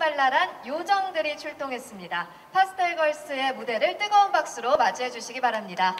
빨랑빨랄한 요정들이 출동했습니다. 파스텔걸스의 무대를 뜨거운 박수로 맞이해 주시기 바랍니다.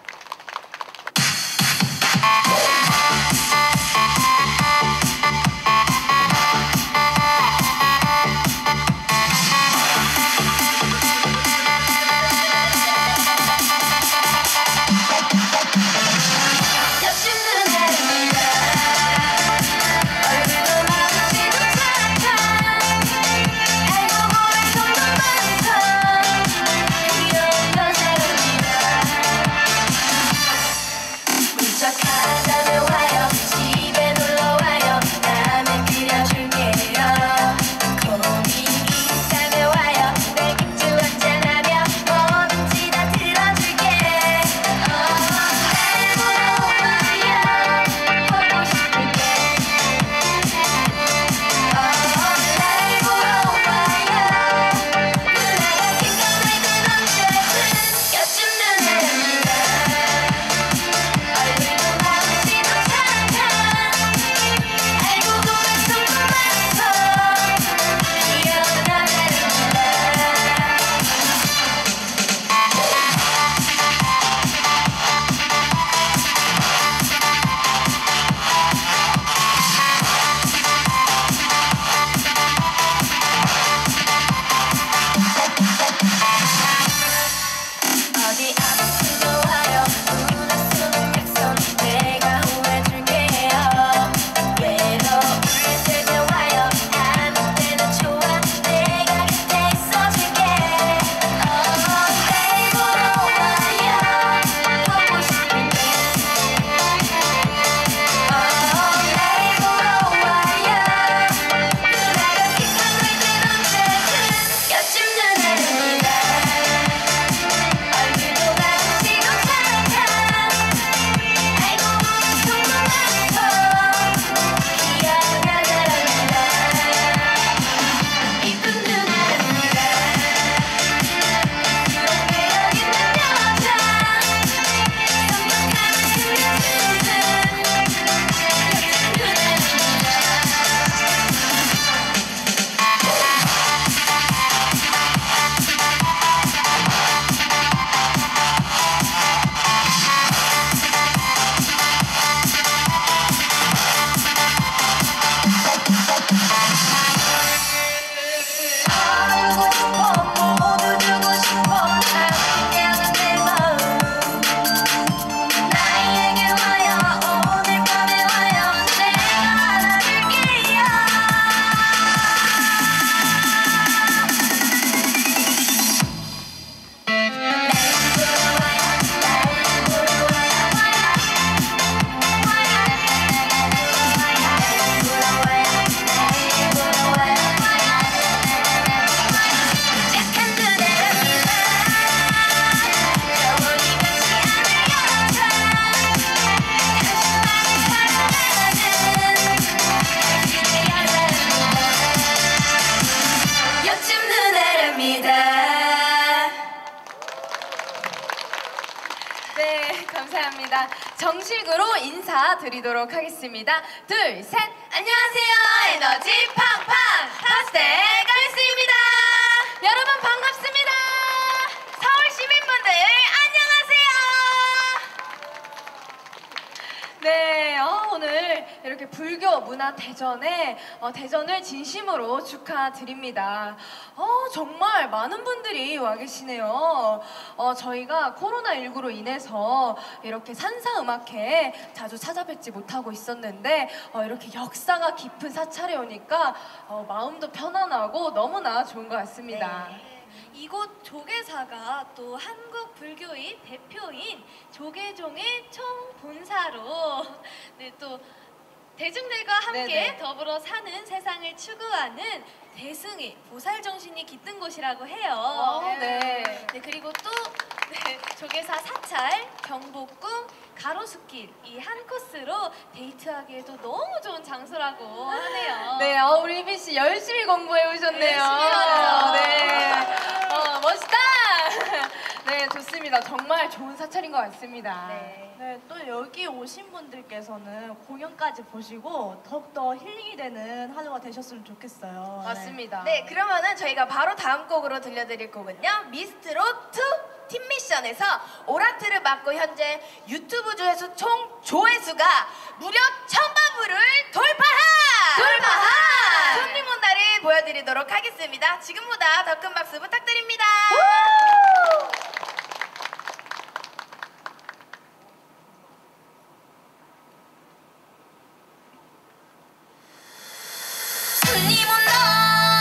네, 감사합니다. 정식으로 인사드리도록 하겠습니다. 둘, 셋! 안녕하세요. 에너지 팡팡 파스텔걸스입니다. 여러분 반갑습니다. 서울 시민분들 안녕하세요. 네, 오늘 이렇게 불교 문화 대전에 대전을 진심으로 축하드립니다. 정말 많은 분들이 와 계시네요. 저희가 코로나19로 인해서 이렇게 산사음악회에 자주 찾아뵙지 못하고 있었는데 이렇게 역사가 깊은 사찰에 오니까 마음도 편안하고 너무나 좋은 것 같습니다. 네. 이곳 조계사가 또 한국 불교의 대표인 조계종의 총본사로 또 대중들과 함께 네네. 더불어 사는 세상을 추구하는 대승의 보살 정신이 깃든 곳이라고 해요. 네. 네, 그리고 또 조계사 사찰, 경복궁, 가로수길 이 한 코스로 데이트하기에도 너무 좋은 장소라고 하네요. 네, 우리 이빈 씨 열심히 공부해 오셨네요. 열심히 왔죠. 네, 멋있다. 네, 좋습니다. 정말 좋은 사찰인 것 같습니다. 네, 또 여기 오신 분들께서는 공연까지 보시고 더욱더 힐링이 되는 하루가 되셨으면 좋겠어요. 맞습니다. 네, 그러면은 저희가 바로 다음 곡으로 들려드릴 곡은요. 미스트롯 2 팀미션에서 오라트를 맡고 현재 유튜브 조회수 총 조회수가 무려 1000만 뷰를 돌파한 손님온다를 보여드리도록 하겠습니다. 지금보다 더 큰 박수 부탁드립니다. 손님 온다.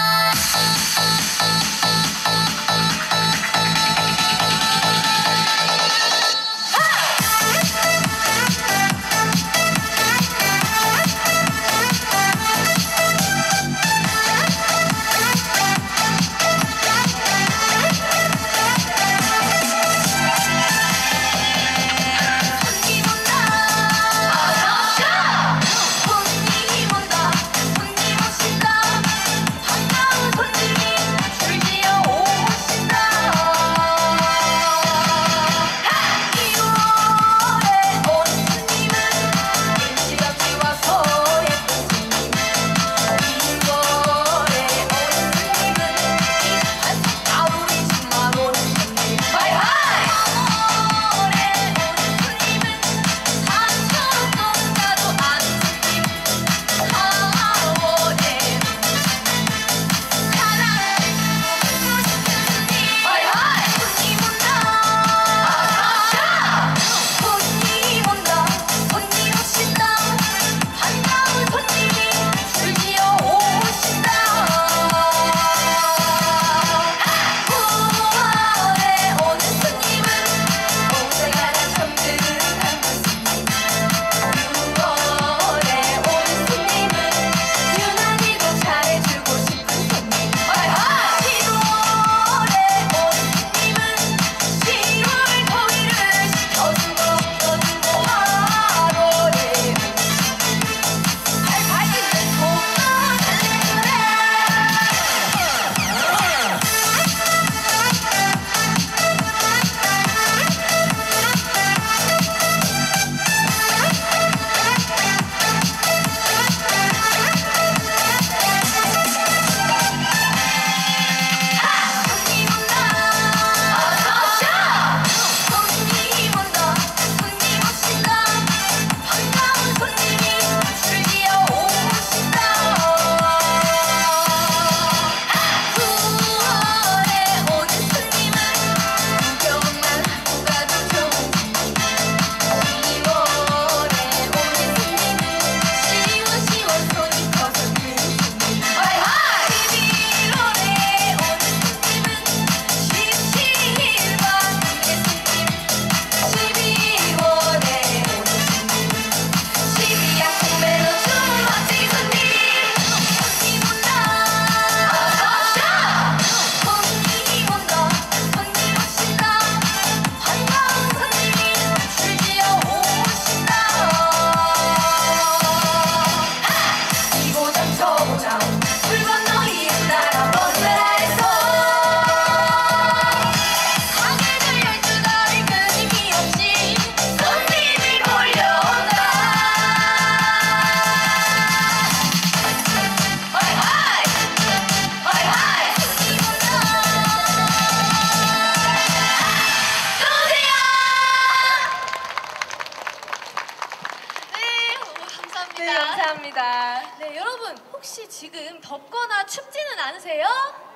네, 여러분 혹시 지금 덥거나 춥지는 않으세요?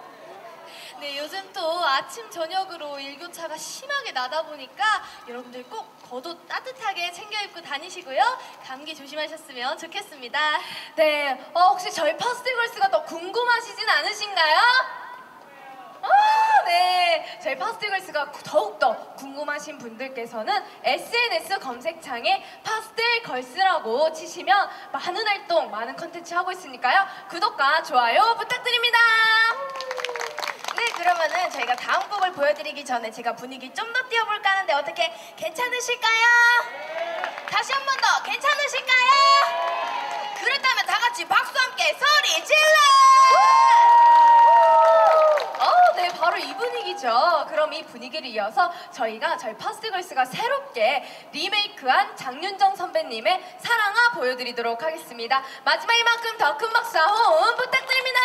네, 요즘 또 아침 저녁으로 일교차가 심하게 나다 보니까 여러분들 꼭 겉옷 따뜻하게 챙겨 입고 다니시고요. 감기 조심하셨으면 좋겠습니다. 네, 혹시 저희 파스티걸스가 더 궁금하시진 않으신가요? 네, 저희 파스텔걸스가 더욱더 궁금하신 분들께서는 SNS 검색창에 파스텔걸스라고 치시면 많은 활동, 많은 컨텐츠 하고 있으니까요. 구독과 좋아요 부탁드립니다. 네, 그러면은 저희가 다음 곡을 보여드리기 전에 제가 분위기 좀 더 띄워볼까 하는데 어떻게 괜찮으실까요? 다시 한 번 더 괜찮으실까요? 그렇다면 다 같이 박수 함께 소리 질러! 네, 바로 이 분위기죠. 그럼 이 분위기를 이어서 저희 파스텔걸스가 새롭게 리메이크한 장윤정 선배님의 사랑아 보여드리도록 하겠습니다. 마지막인 만큼 더 큰 박수와 호응 부탁드립니다.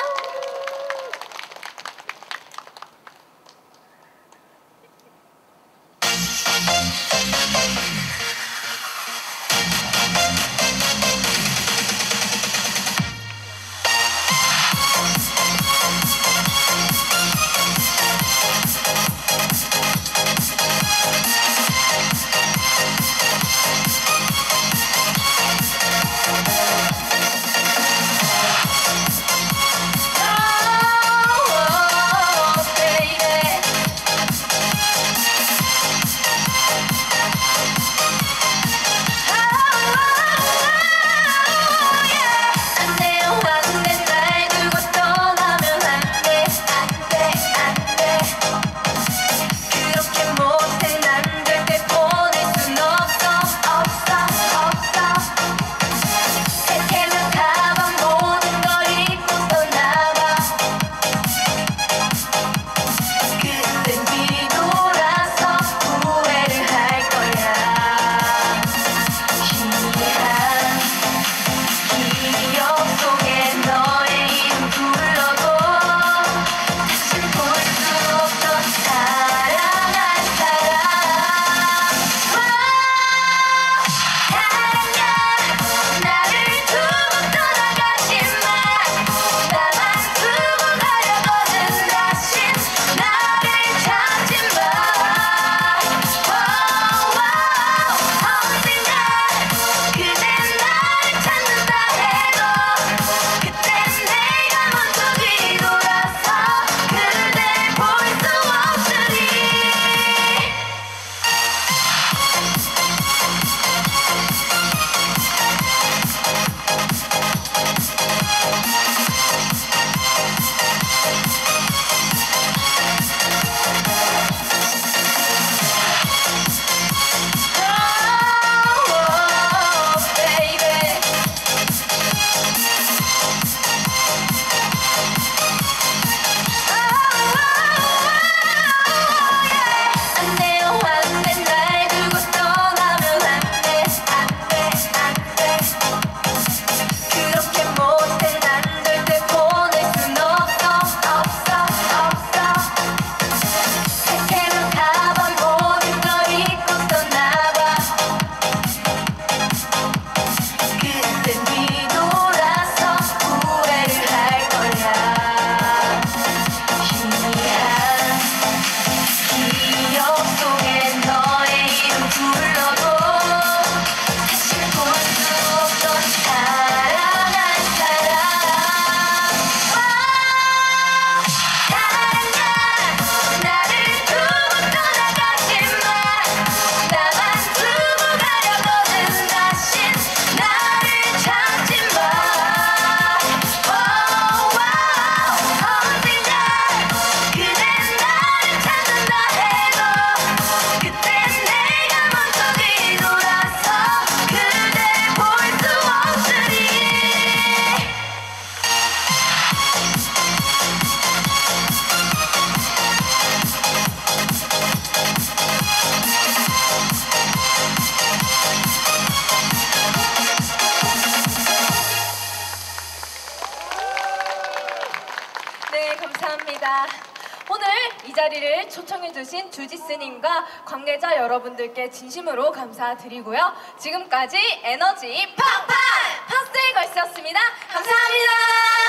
감사합니다. 오늘 이 자리를 초청해주신 주지스님과 관계자 여러분들께 진심으로 감사드리고요. 지금까지 에너지 팡팡 파스텔걸스였습니다. 감사합니다.